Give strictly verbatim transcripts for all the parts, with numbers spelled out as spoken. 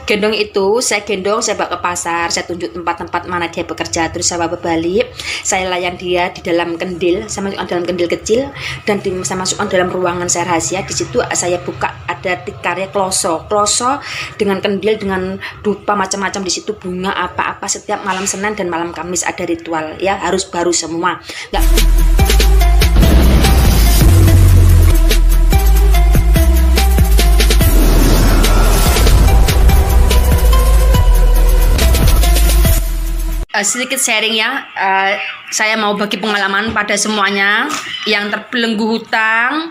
Gendong itu saya gendong, saya bawa ke pasar, saya tunjuk tempat-tempat mana dia bekerja, terus saya bawa balik, saya layan dia di dalam kendil, saya masukkan dalam kendil kecil dan di, saya masukkan dalam ruangan saya rahasia. Di situ saya buka ada tikarnya kloso, kloso dengan kendil dengan dupa macam-macam di situ, bunga apa-apa. Setiap malam Senin dan malam Kamis ada ritual ya, harus baru semua. Nggak Uh, sedikit sharing ya, uh, saya mau bagi pengalaman pada semuanya yang terbelenggu hutang,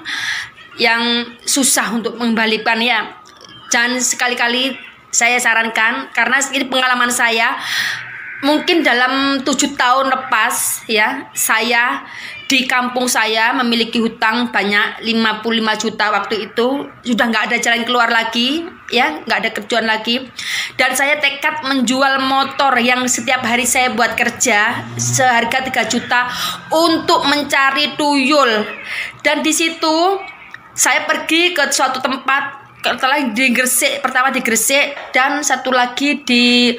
yang susah untuk mengembalikan ya. Jangan sekali-kali saya sarankan, karena ini pengalaman saya. Mungkin dalam tujuh tahun lepas ya, saya di kampung saya memiliki hutang banyak lima puluh lima juta waktu itu, sudah nggak ada jalan keluar lagi ya, nggak ada kerjaan lagi, dan saya tekad menjual motor yang setiap hari saya buat kerja seharga tiga juta untuk mencari tuyul. Dan di situ saya pergi ke suatu tempat, setelah di Gresik, pertama di Gresik dan satu lagi di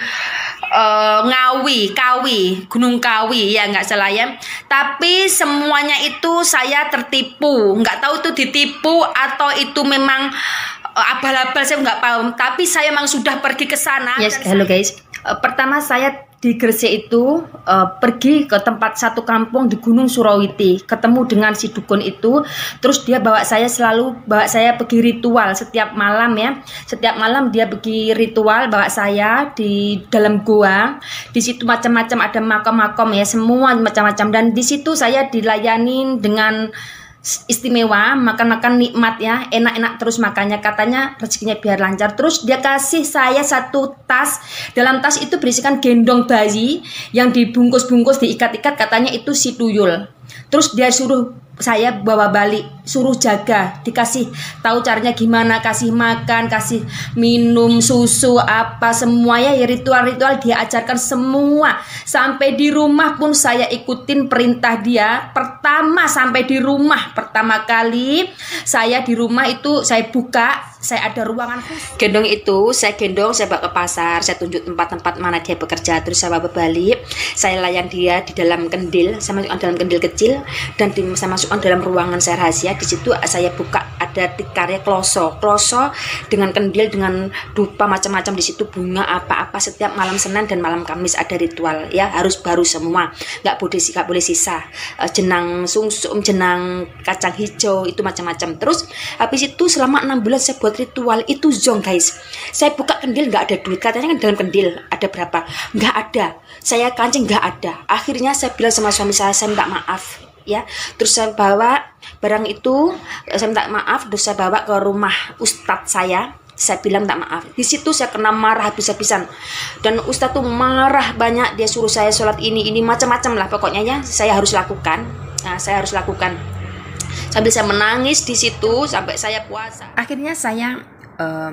Uh, Ngawi, Kawi, Gunung Kawi ya, nggak salah ya. Tapi semuanya itu saya tertipu, nggak tahu itu ditipu atau itu memang uh, abal-abal, saya nggak paham. Tapi saya memang sudah pergi ke sana. Yes, halo guys. Uh, pertama saya di Gresik itu uh, pergi ke tempat satu kampung di Gunung Surawiti, ketemu dengan si dukun itu, terus dia bawa saya selalu bawa saya pergi ritual setiap malam ya, setiap malam dia pergi ritual bawa saya di dalam gua, di situ macam-macam ada makam-makam ya, semua macam-macam, dan di situ saya dilayani dengan istimewa, makan-makan nikmat ya, enak-enak terus makannya, katanya rezekinya biar lancar. Terus dia kasih saya satu tas, dalam tas itu berisikan gendong bayi yang dibungkus-bungkus, diikat-ikat, katanya itu si tuyul. Terus dia suruh saya bawa balik, suruh jaga, dikasih tahu caranya gimana, kasih makan, kasih minum, susu apa semuanya ya, ritual-ritual dia ajarkan semua. Sampai di rumah pun saya ikutin perintah dia. Pertama sampai di rumah, pertama kali saya di rumah itu saya buka, saya ada ruangan khusus. Gendong itu saya gendong, saya bawa ke pasar, saya tunjuk tempat-tempat mana dia bekerja, terus saya bawa balik, saya layan dia di dalam kendil, saya masukkan dalam kendil kecil dan di, saya masukkan dalam ruangan saya rahasia. Di situ saya buka ada tikarnya kloso, kloso dengan kendil dengan dupa macam-macam di situ, bunga apa-apa. Setiap malam Senin dan malam Kamis ada ritual ya, harus baru semua, nggak boleh nggak boleh sisa. Uh, jenang sungsum, jenang kacang hijau itu macam-macam. Terus habis itu selama enam bulan saya buat ritual itu zong guys. Saya buka kendil nggak ada duit, katanya kan dalam kendil ada berapa, nggak ada. Saya kancing nggak ada. Akhirnya saya bilang sama suami saya, saya minta maaf ya. Terus saya bawa barang itu, saya minta maaf, terus saya bawa ke rumah ustadz saya. Saya bilang minta maaf. Di situ saya kena marah habis-habisan. Dan ustadz tuh marah banyak, dia suruh saya sholat ini ini macam-macam lah pokoknya ya. Saya harus lakukan. Nah, saya harus lakukan. Sambil saya menangis di situ sampai saya puasa. Akhirnya saya uh,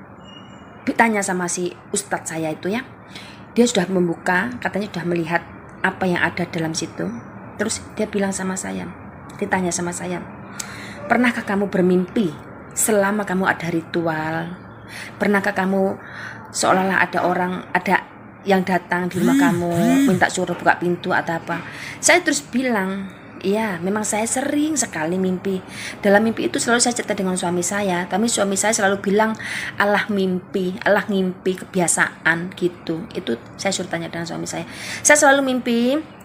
bertanya sama si ustadz saya itu ya. Dia sudah membuka, katanya sudah melihat apa yang ada dalam situ. Terus dia bilang sama saya, ditanya sama saya, pernahkah kamu bermimpi selama kamu ada ritual? Pernahkah kamu seolah-olah ada orang, ada yang datang di rumah kamu minta suruh buka pintu atau apa? Saya terus bilang, iya, memang saya sering sekali mimpi. Dalam mimpi itu selalu saya cerita dengan suami saya, tapi suami saya selalu bilang, alah mimpi, alah ngimpi, kebiasaan gitu. Itu saya suruh tanya dengan suami saya. Saya selalu mimpi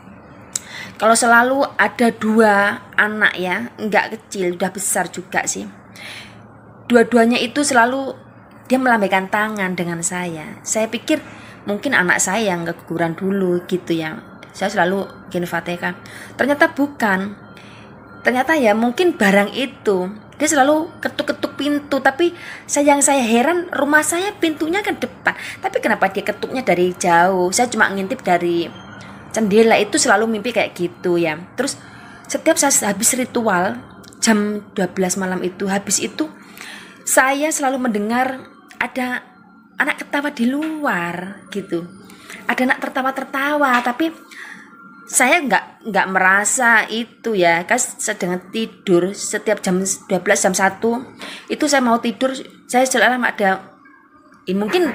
kalau selalu ada dua anak ya, enggak kecil, udah besar juga sih. Dua-duanya itu selalu dia melambaikan tangan dengan saya. Saya pikir mungkin anak saya yang keguguran dulu gitu ya. Saya selalu gini Fatihah. Ternyata bukan. Ternyata ya mungkin barang itu. Dia selalu ketuk-ketuk pintu. Tapi saya yang saya heran, rumah saya pintunya ke depan. Tapi kenapa dia ketuknya dari jauh? Saya cuma ngintip dari jendela. Itu selalu mimpi kayak gitu ya. Terus setiap saya habis ritual jam dua belas malam itu, habis itu saya selalu mendengar ada anak ketawa di luar gitu. Ada anak tertawa-tertawa, tapi saya nggak nggak merasa itu ya, kan sedang tidur. Setiap jam dua belas, jam satu itu saya mau tidur, saya selalu ada, eh, mungkin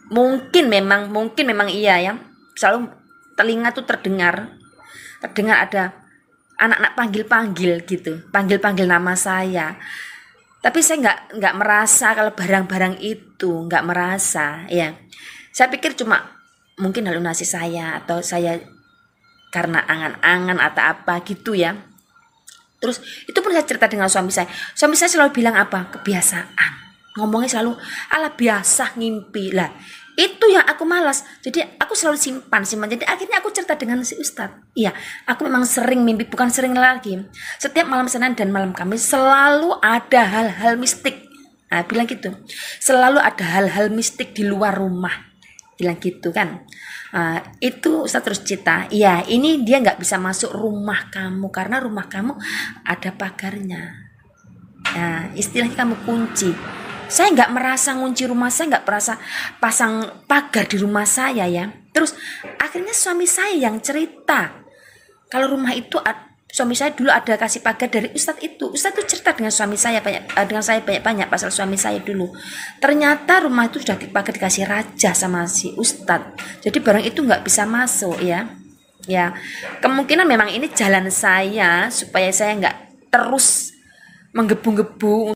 mungkin memang mungkin memang iya ya, selalu telinga tuh terdengar terdengar ada anak-anak panggil-panggil gitu, panggil-panggil nama saya. Tapi saya nggak nggak merasa kalau barang-barang itu, nggak merasa ya. Saya pikir cuma mungkin halusinasi saya, atau saya karena angan-angan atau apa gitu ya. Terus itu pun saya cerita dengan suami saya. Suami saya selalu bilang apa? Kebiasaan. Ngomongnya selalu ala biasa ngimpi lah. Itu yang aku malas. Jadi aku selalu simpan simpan. Jadi akhirnya aku cerita dengan si Ustadz. Iya, aku memang sering mimpi, bukan sering lagi. Setiap malam Senin dan malam Kamis selalu ada hal-hal mistik. Nah, bilang gitu. Selalu ada hal-hal mistik di luar rumah. Bilang gitu kan. Uh, itu Ustadz terus cerita, iya ini dia nggak bisa masuk rumah kamu karena rumah kamu ada pagarnya. Nah, istilahnya kamu kunci. Saya nggak merasa ngunci rumah saya, nggak merasa pasang pagar di rumah saya ya. Terus akhirnya suami saya yang cerita kalau rumah itu, suami saya dulu ada kasih pagar dari Ustadz itu. Ustadz itu cerita dengan suami saya banyak, dengan saya banyak-banyak pasal suami saya dulu. Ternyata rumah itu sudah dipagar, dikasih raja sama si Ustadz. Jadi barang itu nggak bisa masuk ya. Ya, kemungkinan memang ini jalan saya supaya saya nggak terus menggebu-gebu